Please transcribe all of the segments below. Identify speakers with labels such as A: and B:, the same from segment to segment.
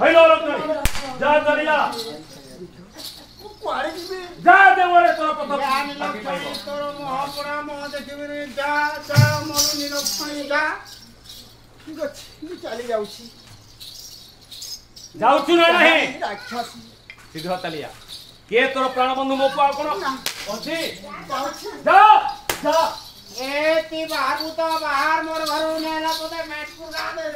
A: hello Lakshman जा चलिया
B: कुआरे जीवे
A: जा दे बोले तोर पता
B: ज्ञान लक्ष्मण तोर महापुरा मोह देखिबे जा जा मनु लक्ष्मण जा ठीक अछि मी चली जाउछी
A: जाउछु ना नहीं
B: राक्षस
A: शीघ्र चलिया के तोर प्राण बंधु मो पाव कोन अछि
B: जाउछी
A: जा जा
B: ए ती बाबू तो बाहर मोर घरु नेला पते मैटपुर गा दे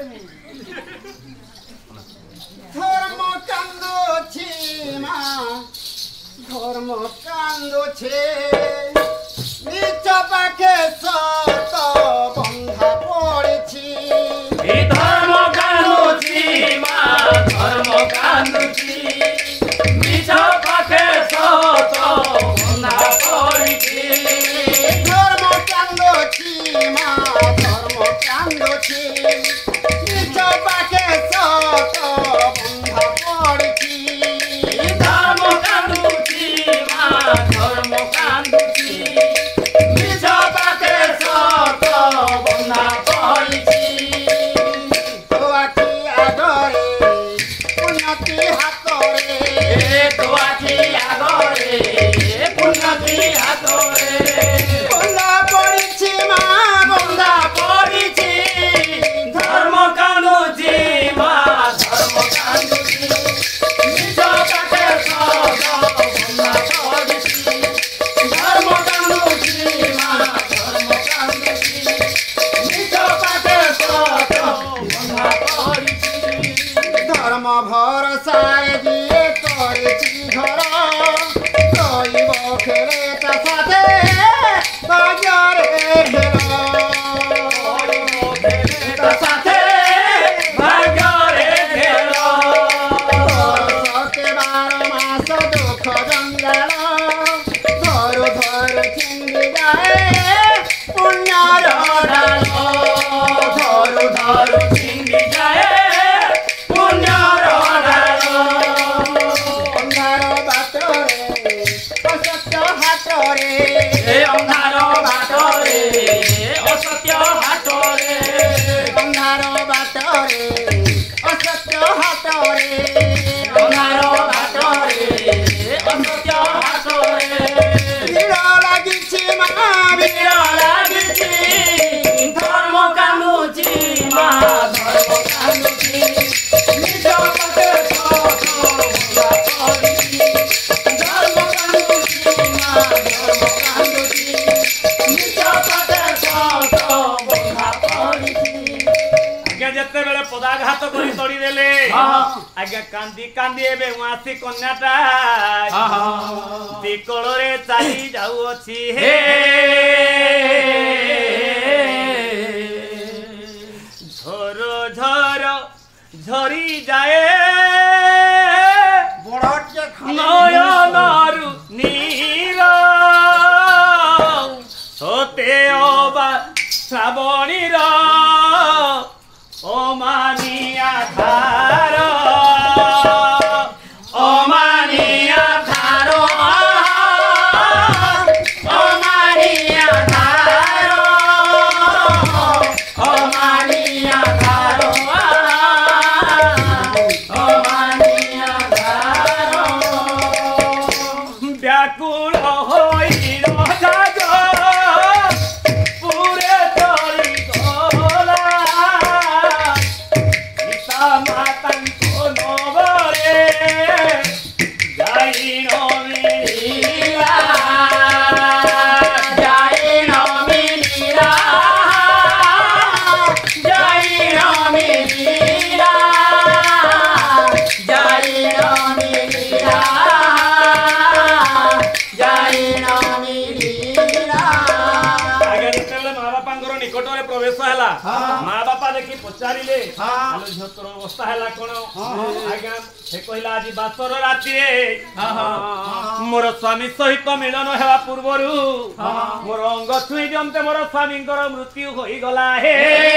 B: धर्म कांदो छी मां धर्म कांदो छे निच पाखे सत बंधा पड़िछि
A: ए धर्म कांदो छी मां धर्म कांदो छी निच पाखे सत बंधा पड़िछि
B: धर्म कांदो छी मां धर्म कांदो छी निच पाखे सत बंधा पड़िछि
A: धर्म कांदो छी मां धर्म कांदो छी निज पाखे सत बंधा पड़िछि
B: तो आखि आगरे पुण्यति हातरे
A: तो आखि आगरे पुण्यति हातरे
B: बंधा पड़िछि मां
A: बंधा पड़िछि धर्म कांदुछि मां धर्म कांदुछि निज पाखे सत बंधा पड़िछि धर्म कांदुछि मां धर्म कांदुछि निज पाखे सत बंधा पड़िछि
B: धर्म भरसाए दिए करिछि घर कइब खेले ता साथे बाजारे खेल
A: साथे भाग्ୟରେ ଖେଳ
B: सके 12 मास दुख जंजाल धरु धरु छिंदी जाए पुण्यर ढाल
A: ଧରୁ ଧରୁ ଛିଣ୍ଡି ଯାଏ ପୁଣ୍ୟର ଢାଳ
B: ଅନ୍ଧାର ବାଟରେ ଅସତ୍ୟ ହାଟରେ
A: ଏ ଅନ୍ଧାର ବାଟରେ ଅସତ୍ୟ ହାଟରେ
B: ଅନ୍ଧାର ବାଟରେ ଅସତ୍ୟ ହାଟରେ
A: ଅନ୍ଧାର ବାଟରେ ଅସତ୍ୟ ହାଟରେ
B: ଭିଡ଼ ଲାଗିଛି ମା
A: ଭିଡ଼ ଲାଗିଛି ଧର୍ମ କାନ୍ଦୁଛି ମା ଧର୍ମ କାନ୍ଦୁଛି ନିଜ ପାଖେ ସତ ବନ୍ଧା ପଡ଼ିଛି ଧର୍ମ କାନ୍ଦୁଛି ମା ଧର୍ମ କାନ୍ଦୁଛି ନିଜ ପାଖେ ସତ ବନ୍ଧା ପଡ଼ିଛି ଆଜ୍ଞା ଯେତେବେଳେ ପଦାଘାତ କରି ତଡ଼ିଦେଲେ ଆଜ୍ଞା କାନ୍ଦି କାନ୍ଦି ଏବେ ଉଆସି କନ୍ୟାଟା ବିକଳରେ ଚାଲି ଯାଉଅଛି ହେ ଝର ଝର ଝରି ଯାଏ
B: ବଡ଼ଟେ
A: ନୟନରୁ ନୀର ସତେ ଅବା ଶ୍ରାବଣୀର ଅମାନିଆ ଧାର ଅମାନିଆ ଧାର ଅମାନିଆ ଧାର ଅମାନିଆ ଧାର ଅମାନିଆ ଧାର ବ୍ୟାକୁଳ ହୋଇ ରଜାଜ ପୁରେ ଚଳି ଗଲା ପିତା ମାତାଙ୍କ ନବରେ ଯାଇ ନ ମିଳିଲା ଯାଇ ନ ମିଳିଲା ଯାଇ ନ ମିଳିଲା ଯାଇ ନ ମିଳିଲା ଯାଇ ନ ମିଳିଲା ଆଜ୍ଞା ଯେତେବେଳେ ମା ବାପାଙ୍କର ନିକଟରେ ପ୍ରବେଶ ହେଲା ମା ବାପା ଦେଖି ପଚାରିଲେ ଆଲୋ ଝିଅ ତୋର ଅବସ୍ଥା ହେଲା କଣ ଆଜ୍ଞା ସେ କହିଲା ଆଜି ବାସର ରାତିରେ ମୋର ସ୍ୱାମୀ ସହିତ ମିଳନ ହେବା ପୂର୍ବରୁ ମୋର ଅଙ୍ଗ ଛୁଇଁ ଦିଅନ୍ତେ ମୋର ସ୍ୱାମୀଙ୍କର ମୃତ୍ୟୁ ହୋଇଗଲା ହେ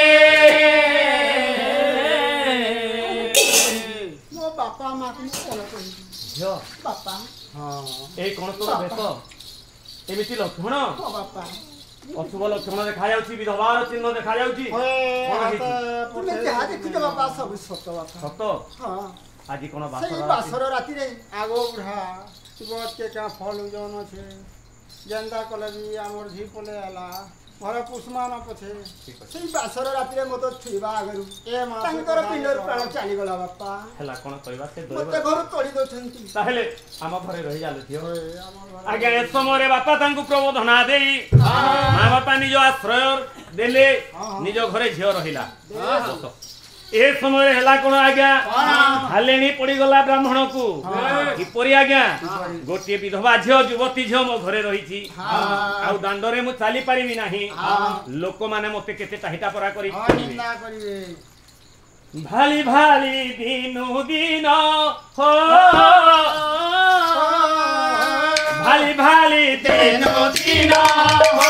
B: ମୋ ବାପା ମା କୁ କଣ କହିବି
A: ଝିଅ
B: ବାପା
A: ଏଇ କଣ ତୋର ବେଶ ଏମିତି ଲକ୍ଷ୍ମଣ
B: ମୋ ବାପା
A: ଅଶୁଭ ଲକ୍ଷଣ ଦେଖାଯାଉଛି ବିଧବାର ଚିହ୍ନ ଦେଖାଯାଉଛି କଣ ହେଇଛି
B: ତୁମେ ଯାହା ଦେଖିଛ ବାପା ସବୁ ସତ ବାପା
A: ସତ
B: ହଁ
A: আজি কোন
B: ସେଇ
A: ବାସର
B: ବାସର ରାତିରେ ଆଗ ବୁଢା ଗଛ କେ କା ଫଳ ଜନ ଅଛେ ଯେନ୍ତା କଲେ ବି ଆମର ଝି ପଲେ ହେଲା ଘରେ ପୁଷ୍ମାନ ପଛେ ସେଇ ବାସର ରାତିରେ ମତେ ଛୁଇବା ଆଗରୁ ତାଙ୍କର ପିଣ୍ଡରୁ ପ୍ରାଣ ଚାଲିଗଲା ବାପା
A: ହେଲା କୋନ କହିବା ସେ
B: ମତେ ଘରୁ ତୋଳି ଦଉଛନ୍ତି
A: ତାହେଲେ ଆମ ଘରେ ରହି ଯାଲୁ ଝିଅ ଆଜ୍ଞା ଏ ସମୟରେ ବାପା ତାଙ୍କୁ ପ୍ରବୋଧନା ଦେଇ ମା ବାପା ନିଜ ଆଶ୍ରୟ ଦେଲେ ନିଜ ଘରେ ଝିଅ ରହିଲା ए समय हेला कोन आज्ञा हालेनी पड़ी गला ब्राह्मण को किपरि आज्ञा गोटे विधवा झियो युवती झियो मो घरे रही छी आ दांडरे मु चाली परिबी नाही लोक माने मते केते टाहिटा परा करी
B: निंदा करिवे
A: भाली भाली दिनु दिन हो भाली भाली दिनु दिन हो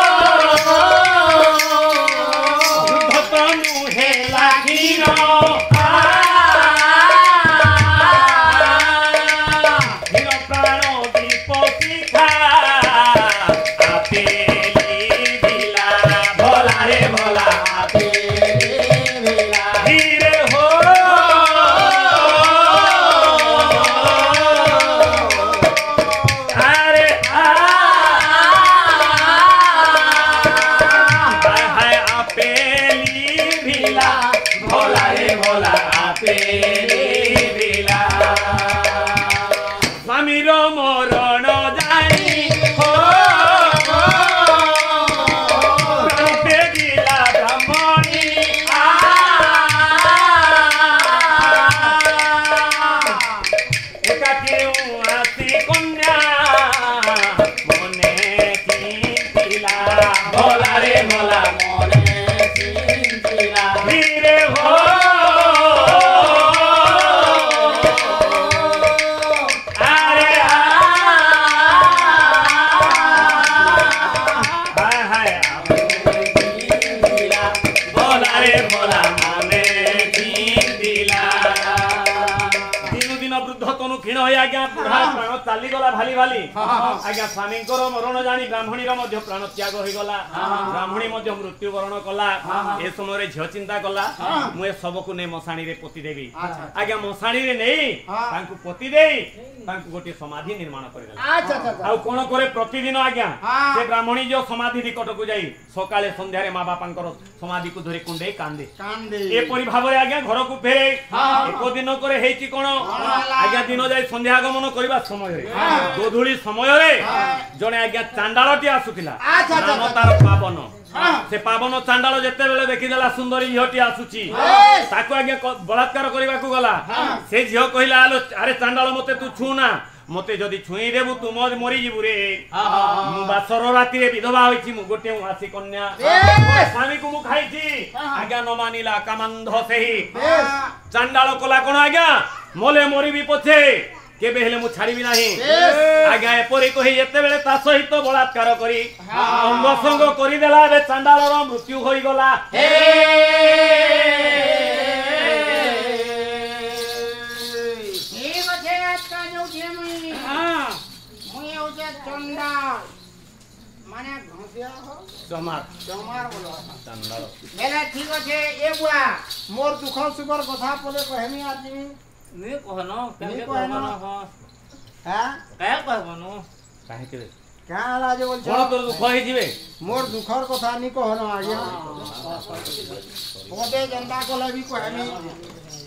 A: चाली गला भाली भाली आज्ञा स्वामी मरण जानी ब्राह्मणी प्राण त्याग हो गला ब्राह्मणी मृत्यु वरण कला ए समय झील चिंता कला मुझे सबको नहीं मशाणी रे पोती देवी आज्ञा मशाणी रे नहीं तांकु पोती देई तांकु गोटे समाधि निर्माण कर आ कोन करे प्रतिदिन आज्ञा से ब्राह्मणी जो समाधि निकट को जाई सकाळे संध्या रे माँ बापांकर समाधि को धरे कुंडे कांदे ए परि भाबरे आज्ञा घर को फेरे एक दिन करे हेची कोन आज्ञा दिन जाई संध्या आगमन करबा समय गोधुली समय रे जने आज्ञा चांडाळटी आसुतिला नाम तार पावन से पावन चांडाळ जेते बेले देखि देला सुंदरी झियोटी आसुची ताको आज्ञा बलात्कार करबा को गला से झियो कहिला आलो अरे चांडाळ मते तू छुना मते जदी छुई देबु तू मरी जीबु रे मु बासर राती रे विधवा होइछि मु गोटे आसी कन्या स्वामी को मु खाइछि आज्ञा न मानिला कामंध सेही चांडाळ कला कोन आज्ञा मोले मरी भी पछे केबे हेले मु छाड़ीबी नाही आज्ञा एपरि कहि एते बेले ता सहित बलात्कार करी अंग संग करि देला बे चांडाळर मृत्यु होई गला हे
B: ठीक আছে আজকা যাও কি আমি মুই ওজে চান্ডাল মানে ঘসিয়া हो জমার বলো চান্ডাল বেলে ঠিক আছে এ বুড়া মোর দুঃখ সুখর কথা বলে কহেমি আজি
C: নি कहनो केके कहनो
B: हां
C: काय कहनो
A: काहे के
B: काला जे बोल
A: कोन तोर दुख होई जिवे
B: मोर दुखर কথা नी कहनो आगे ओते जनता को भी कहमी